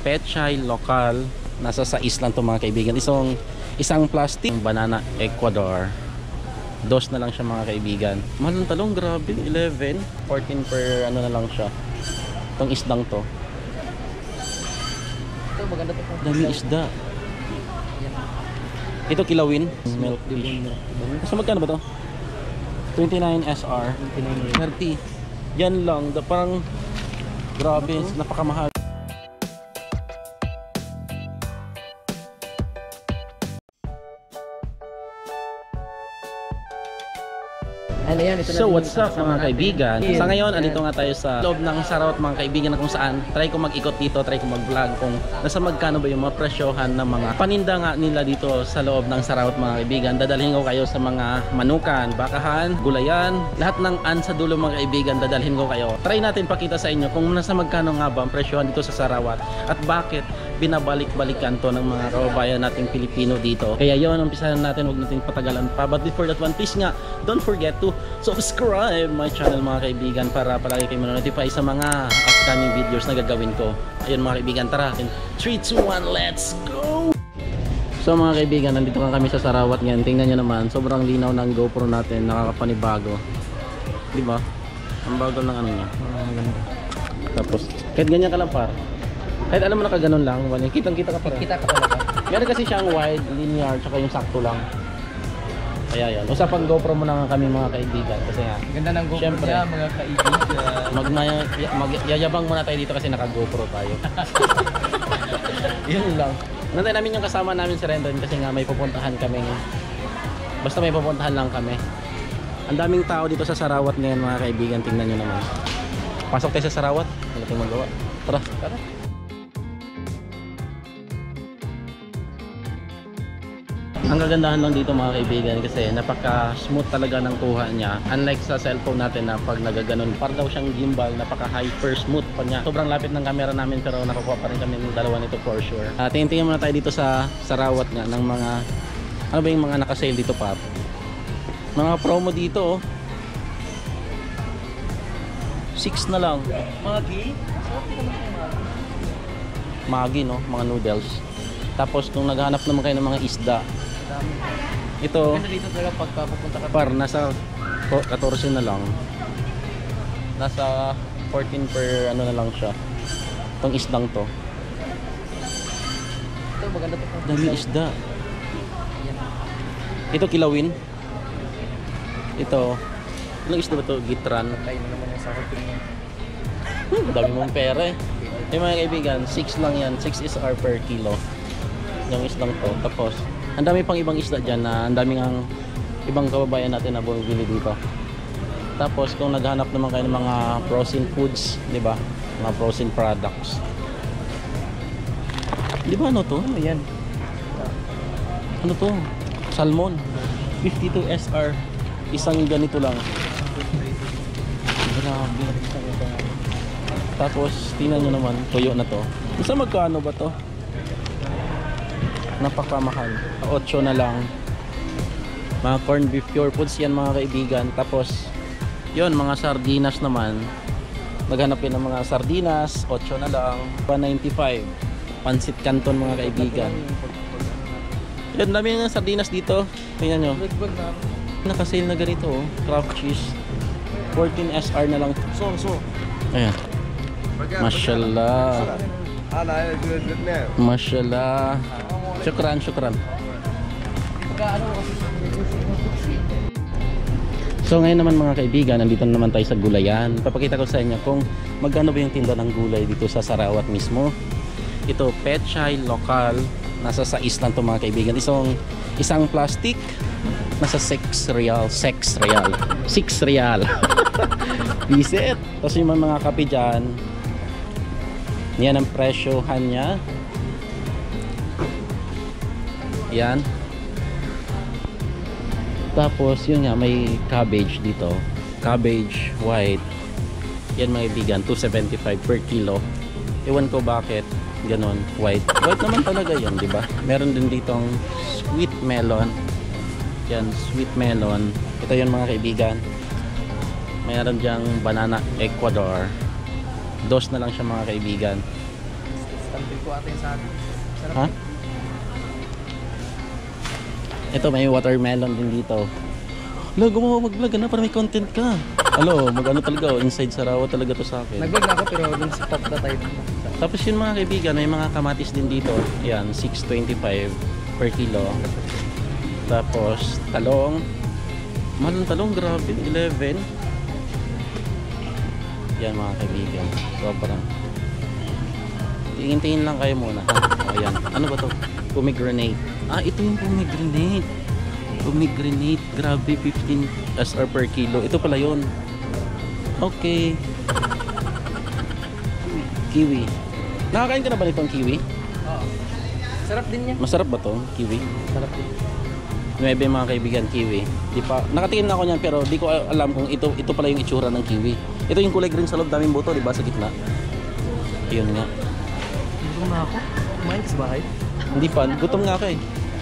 Pechay Local. Nasa 6 lang to mga kaibigan. Isang plastic. Banana Ecuador. 2 na lang siya mga kaibigan. Mahal ng talong, grabe. 11, 14 per ano na lang siya. Itong isdang to. Ito maganda to. Dami isda. Ito kilawin. Milk fish. So magkano ba to? 29 SR. 30. Yan lang. Parang grabe. Napakamahal. So what's up mga kaibigan? Sa ngayon, andito nga tayo sa loob ng Sarawat mga kaibigan, na kung saan try ko mag-ikot dito, try ko mag-vlog kung nasa magkano ba yung mga presyohan ng mga paninda nga nila dito sa loob ng Sarawat mga kaibigan. Dadalhin ko kayo sa mga manukan, bakahan, gulayan, lahat ng sa dulo mga kaibigan, dadalhin ko kayo. Try natin pakita sa inyo kung nasa magkano nga ba ang presyohan dito sa Sarawat at bakit binabalik-balikan to ng mga kababayan nating Pilipino dito. Kaya yun, umpisahan natin, huwag natin patagalan pa. But before that one, please nga, don't forget to subscribe my channel mga kaibigan para palagi kayo ma-notify sa mga upcoming videos na gagawin ko. Ayun mga kaibigan, tara. 3, 2, 1, let's go! So mga kaibigan, nandito nga kami sa Sarawat ngayon. Tingnan nyo naman, sobrang linaw ng GoPro natin, nakakapanibago. Diba? Ang bagal ng ano niya. Tapos, kahit ganyan ka lang par. Kahit alam mo na kaganon lang, kitang-kita ka pa rin. Kita ka talaga. Meron kasi siyang wide, linear, tsaka yung sakto lang. Kaya yan. Usapang GoPro mo na nga kami mga kaibigan. Kasi nga, Ganda ng GoPro syempre, niya mga kaibigan. Magyayabang muna tayo dito kasi naka-GoPro tayo. Yun lang. Nantay namin yung kasama namin si Rendon kasi nga may pupuntahan kami. Basta may pupuntahan lang kami. Ang daming tao dito sa Sarawat ngayon mga kaibigan. Tingnan nyo naman. Pasok tayo sa Sarawat. Wala tayong magawa. Tara. Tara. Ang kagandahan lang dito mga kaibigan kasi napaka-smooth talaga ng kuha niya. Unlike sa cellphone natin na pag nagaganon, para daw siyang gimbal, napaka-hyper smooth pa niya. Sobrang lapit ng camera namin pero nakukuha pa rin kami ng dalawa nito for sure. Tingin-tingin muna tayo dito sa Sarawat nga ng mga, ano ba yung mga naka-sale dito pa? Mga promo dito oh. 6 na lang. Maggi no, mga noodles. Tapos kung naghahanap naman kayo ng mga isda, ito Dito talaga pagpapunta ka par nasa 14 na lang, nasa 14 per ano na lang siya itong isdang to. Ito maganda to. Dami isda. Ito kilawin. Ito anong isda ba to? Gitran. Tayo na naman yung sa hotel niya. Dami mong pera eh. Mga kaibigan, 6 lang yan, 6 SR per kilo yung isdang to. Tapos ang dami pang ibang isda dyan na ang daming ang ibang kababayan natin na bumibili dito. Tapos kung naghanap naman kayo ng mga frozen foods, di ba? Mga frozen products. Di ba ano to? Ano yan? Ano to? Salmon. 52 SR. Isang ganito lang. Grabe. Tapos tingnan nyo naman, tuyo na to. Isa magkano ba to? Napakamahal. 8 na lang. Mga corned beef pure foods yan mga kaibigan. Tapos yun, mga sardinas naman. Naghanapin ng mga sardinas, 8 na lang. 195. Pansit Canton mga kaibigan. Yun, dami ng sardinas dito. Tingnan nyo. Nakasale na ganito oh. Kraft cheese. 14 SR na lang. Ayan. Mashallah. Mashallah. Syukran. So ngayon naman mga kaibigan, nandito naman tayo sa gulayan. Papakita ko sa inyo kung magkano ba yung tinda ng gulay dito sa Sarawat mismo. Ito, Pechay Local. Nasa 6 lang to mga kaibigan. Isang plastic, nasa 6 real. 6 real. Visit. Tapos yung mga kape dyan, yan ang presyohan niya. Yan. Tapos yun nga, may cabbage dito. Cabbage white. Yan mga kaibigan, 275 per kilo. Ewan ko bakit ganon, white. White naman talaga yun, di ba? Meron din ditong sweet melon. Yan, sweet melon. Ito yun mga kaibigan. Meron diyang banana Ecuador. 2 na lang siya mga kaibigan. Tantil ko ata yung sa atin. Sarap. Ha? Ito may watermelon din dito. Lo, gumawa mag-vlog na para may content ka. Alo, mag-ano talaga, inside Sarawat talaga to sa akin. Nag-vlog na ako pero dun sa top na tayo. Tapos yun mga kaibigan, may mga kamatis din dito. Yan, 6.25 per kilo. Tapos talong. Mahal ng talong, grabe, 11. Yan mga kaibigan, sobrang. Tingin-tingin lang kayo muna. O yan, ano ba to? Pomegranate. Ah, ito yung pomegranate. Pomegranate, grabe, 15 SR per kilo. Ito pala yun. Okay. Kiwi. Nakakain ka na ba nitong kiwi? Oo. Sarap din niya. Masarap ba to, kiwi? Sarap din. 9 mga kaibigan, kiwi. Di pa, nakatingin na ako niyan pero di ko alam kung ito pala yung itsura ng kiwi. Ito yung kulay green sa loob, daming buto, di ba, sa gitna? Ayun nga. Gutom na ako. Kumain ka sa bahay? Hindi pa, gutom nga ako eh.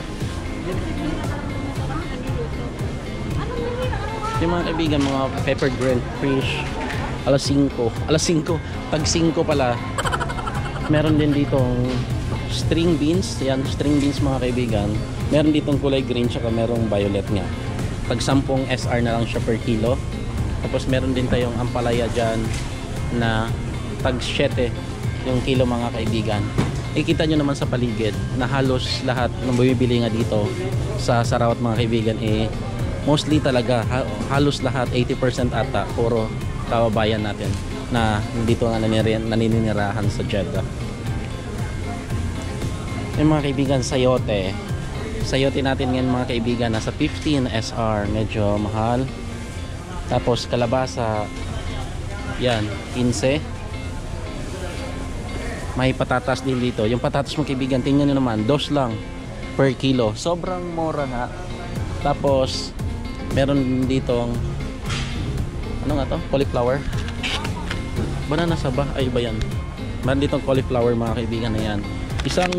Yung mga kaibigan, mga pepper grilled fish, alas 5. Alas 5, tag 5 pala. Meron din ditong string beans. Yan, string beans mga kaibigan. Meron ditong kulay green, tsaka merong violet nga. Tag 10 SR na lang siya per kilo. Tapos meron din tayong ampalaya dyan na tag 7 yung kilo mga kaibigan. Ikita nyo naman sa paligid na halos lahat ng bumibili nga dito sa Sarawat mga kaibigan mostly talaga halos lahat 80% ata puro kababayan natin na dito nga naninirahan sa Jeddah. Yung mga kaibigan, sayote natin ngayon mga kaibigan nasa 15 SR, medyo mahal. Tapos kalabasa yan 15. May patatas din dito. Yung patatas mga kaibigan, tingnan nyo naman, 2 lang per kilo, sobrang mura nga. Tapos meron ditong ano nga to? Cauliflower. Banana saba, ay ba yan? Meron ditong cauliflower mga kaibigan na yan. Isang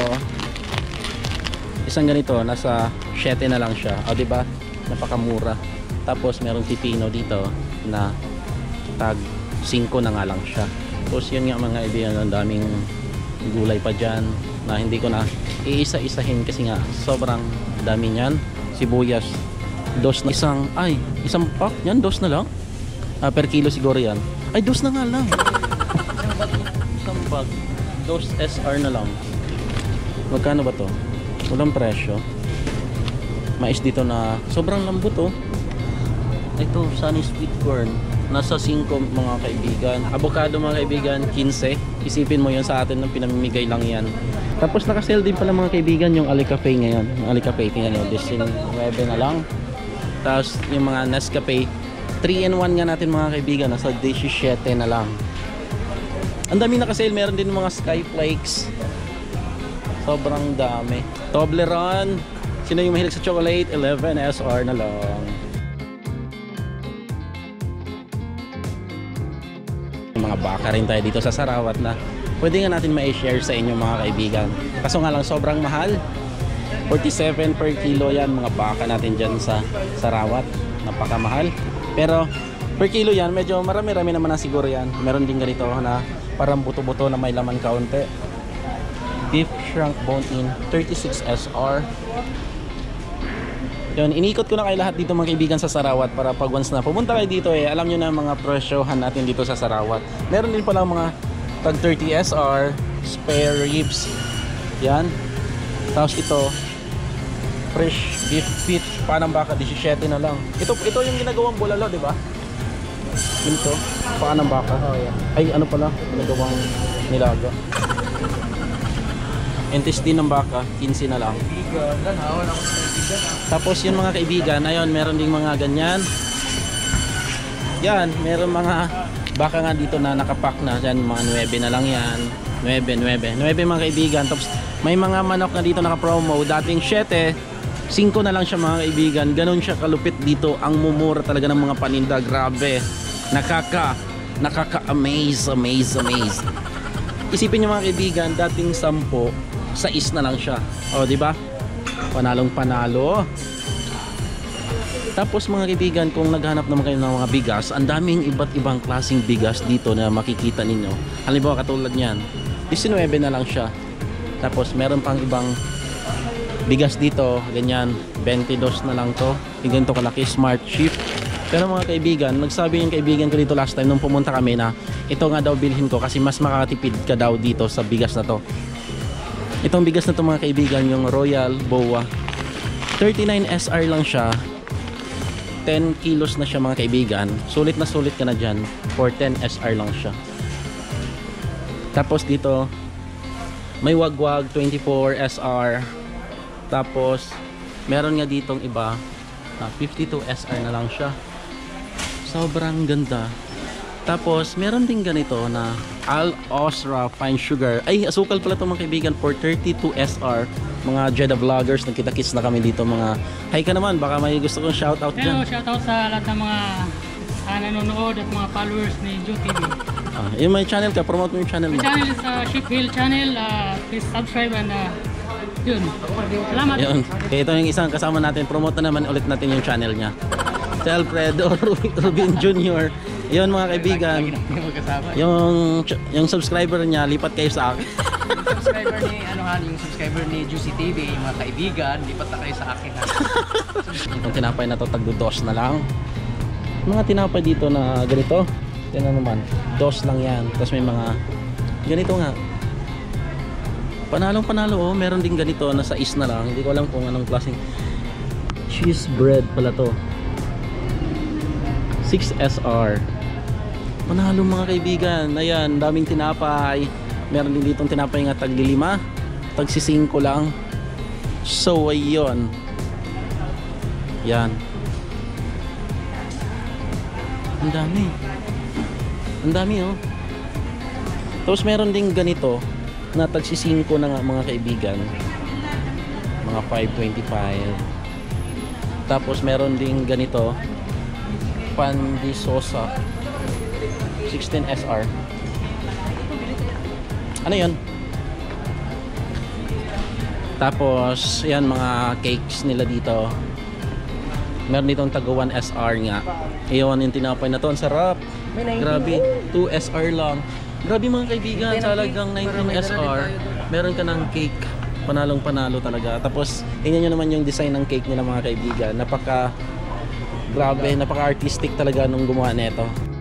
ganito nasa 7 na lang siya. O di ba? Napakamura. Tapos merong pipino dito na tag 5 na nga lang siya. Tapos yun nga mga kaibigan, ang daming gulay pa dyan na hindi ko na iisa-isahin kasi nga sobrang dami niyan. Sibuyas, isang pack yan, 2 na lang. Per kilo siguro yan. Ay, 2 na nga lang. Isang bag 2 SR na lang. Magkano ba to? Walang presyo. Mais dito na sobrang lambot oh. Ito, sunny sweet corn nasa 5 mga kaibigan. Avocado mga kaibigan 15. Isipin mo yun, sa atin ng pinamimigay lang yan. Tapos naka-sale din pala mga kaibigan yung Alicafe ngayon. Yung Alicafe, tingnan nyo, 19 na lang. Tapos yung mga Nescafe 3-in-1 nga natin mga kaibigan, nasa 17 na lang. Ang dami naka-sale. Meron din mga Skyflakes, sobrang dami. Toblerone, sino yung mahilig sa chocolate, 11 SR na lang. Mga baka rin tayo dito sa Sarawat na pwede nga natin ma-share sa inyo mga kaibigan. Kaso nga lang sobrang mahal, 47 per kilo yan mga baka natin dyan sa Sarawat. Napakamahal, pero per kilo yan medyo marami-rami naman na siguro yan. Meron din ganito na parang buto-buto na may laman kaunti. Beef shrunk bone in 36 SR. Yun, inikot ko na kayo lahat dito mga kaibigan sa Sarawat para pag once na pumunta kayo dito alam nyo na mga presyohan natin dito sa Sarawat. Meron din pala mga tag 30 SR, spare ribs. Yan. Tapos ito, fresh beef feet, panang baka, 17 na lang. Ito yung ginagawang bulalo, di ba? Ito, panang baka. Oh, yeah. Ay, ano pala, ginagawang nilaga. Intestine ng baka, 15 na lang. Tapos yun mga kaibigan, ayun, meron ding mga ganyan. Yan, meron mga baka nga dito na nakapack na. Yan, mga 9 na lang yan. 9 mga kaibigan. Tapos may mga manok na dito naka-promo. Dating 7, 5 na lang siya mga kaibigan. Ganon siya kalupit dito. Ang mumura talaga ng mga paninda. Grabe. Nakaka-amaze. Isipin nyo mga kaibigan, dating 10, 6 na lang siya. O, di ba? Panalong-panalo. Tapos mga kaibigan, kung naghanap naman kayo ng mga bigas, ang daming iba't ibang klaseng bigas dito na makikita ninyo. Halimbawa katulad niyan. 19 na lang siya. Tapos meron pang ibang bigas dito, ganyan, 22 na lang to. Ganito kalaki, Smart Shift. Pero mga kaibigan, nagsabi yung kaibigan ko dito last time nung pumunta kami na ito nga daw bilhin ko kasi mas makakatipid ka daw dito sa bigas na to. Itong bigas na to mga kaibigan, yung Royal Boa, 39 SR lang siya. 10 kilos na siya mga kaibigan. Sulit na sulit ka na dyan. For 10 SR lang siya. Tapos dito may Wagwag 24 SR. Tapos meron nga ditong iba 52 SR na lang siya. Sobrang ganda. Tapos meron din ganito na Al Osra Fine Sugar. Ay, asukal pala ito mga kaibigan, for 32 SR. Mga Jeddah vloggers, nagkita-kits na kami dito. Mga hi ka naman, baka may gusto kong shoutout dyan. Hello, shoutout sa lahat ng mga nanonood at mga followers ni Joe TV. Yung may channel ka, promote mo yung channel mo. My channel is Ship Hill Channel. Please subscribe and yun. Salamat. Yun. Okay, ito yung isang kasama natin. Promote na naman ulit natin yung channel niya. Si Alfredo Rubin Jr. Yun mga kaibigan. Yung subscriber niya, lipat kayo sa akin. Subscriber ni, yung subscriber ni Juicy TV, yung mga kaibigan, lipat na kayo sa akin. Itong tinapay na to, tagdo-dos na lang. Mga tinapay dito na ganito, tingnan naman, dos lang yan. Tapos may mga ganito nga. Panalong panalo, oh. Meron din ganito na sa is na lang. Hindi ko alam kung anong klaseng cheese bread pala to. 6 SR. Panalo mga kaibigan. Ayan, daming tinapay. Meron din ditong tinapay nga tagli-5, tagsi-5 lang. So ayun. Yan. Ang dami. Ang dami, oh. Tapos meron din ganito na tagsi-5 na nga mga kaibigan. Mga 5.25. Tapos meron din ganito Pandisosa 16 SR. Ano yun? Tapos yan mga cakes nila dito. Meron ditong taga 1 SR nga. Iyon yung tinapay na to. Ang sarap. Grabe, 2 SR lang. Grabe mga kaibigan, talagang 19 SR. Meron ka ng cake. Panalong panalo talaga. Tapos tingnan nyo naman yung design ng cake nila mga kaibigan. Grabe, napaka-artistic talaga nung gumawa nito.